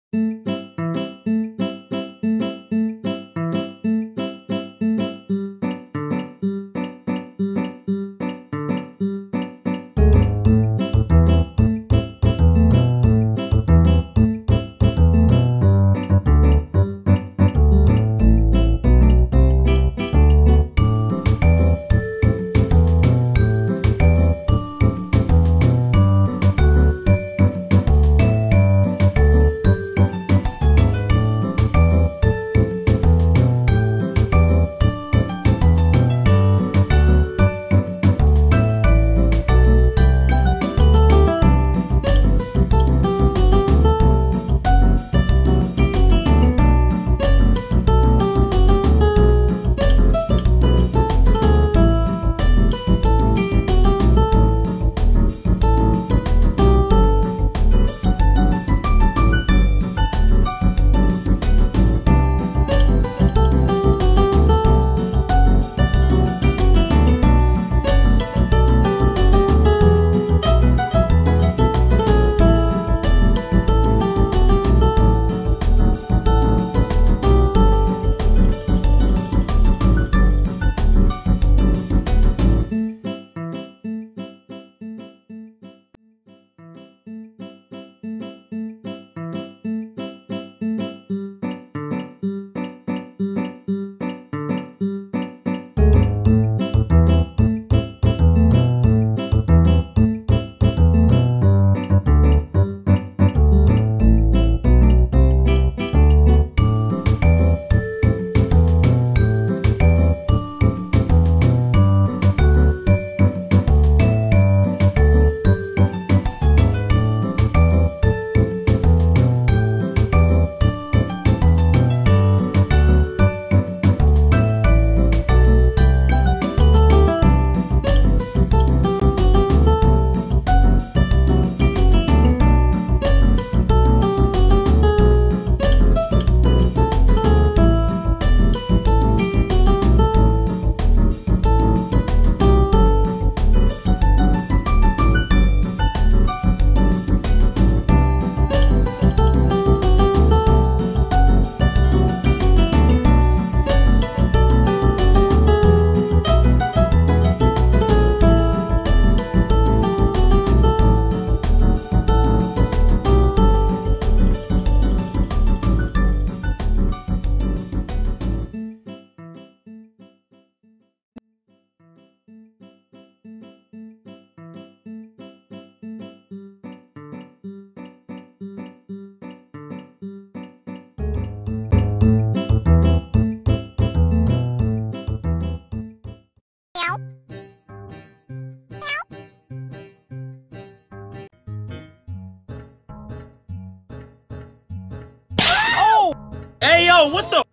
Hey, yo, what the?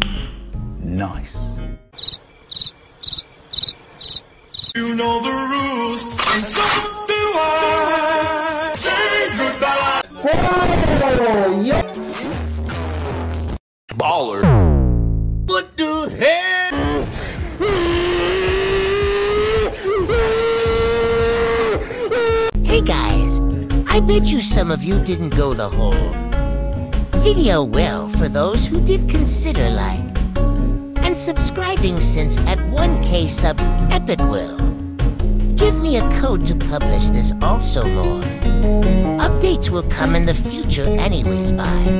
Nice. You know the rules, and so do I. Say goodbye. Oh, yeah. Baller. What the hell? Hey guys, I bet you some of you didn't go the whole video well for those who did consider like and subscribing, since at 1K subs Epic will give me a code to publish this also more. Updates will come in the future anyways. Bye.